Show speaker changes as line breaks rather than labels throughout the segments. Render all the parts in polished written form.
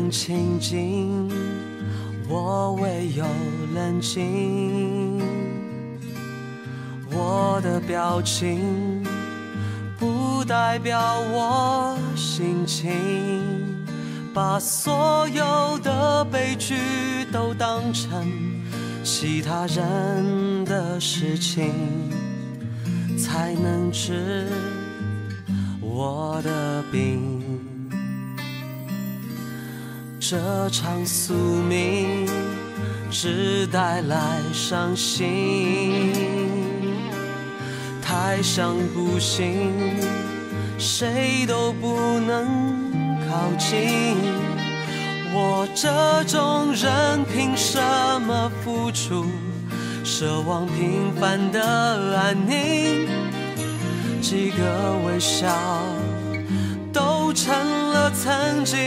人亲近，我唯有冷静。我的表情不代表我心情，把所有的悲剧都当成其他人的事情，才能治我的病。这场宿命只带来伤心，太想孤行，谁都不能靠近。我这种人凭什么付出，奢望平凡的安宁？几个微笑都成了曾经。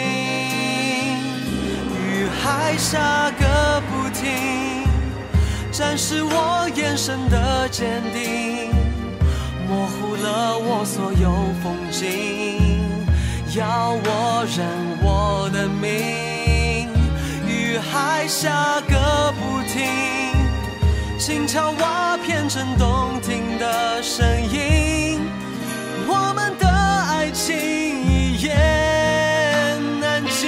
雨还下个不停，展示我眼神的坚定，模糊了我所有风景，要我认我的命。雨还下个不停，轻巧瓦片震动听的声音，我们的爱情一言难尽。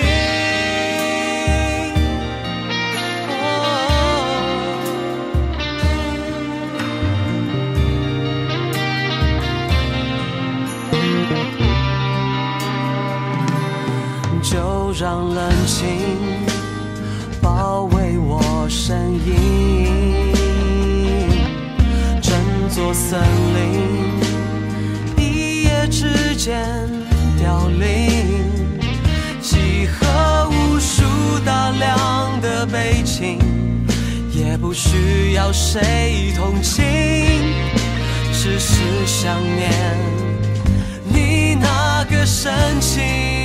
就让冷清包围我身影，整座森林一夜之间凋零，集合无数大量的悲情，也不需要谁同情，只是想念你那个深情。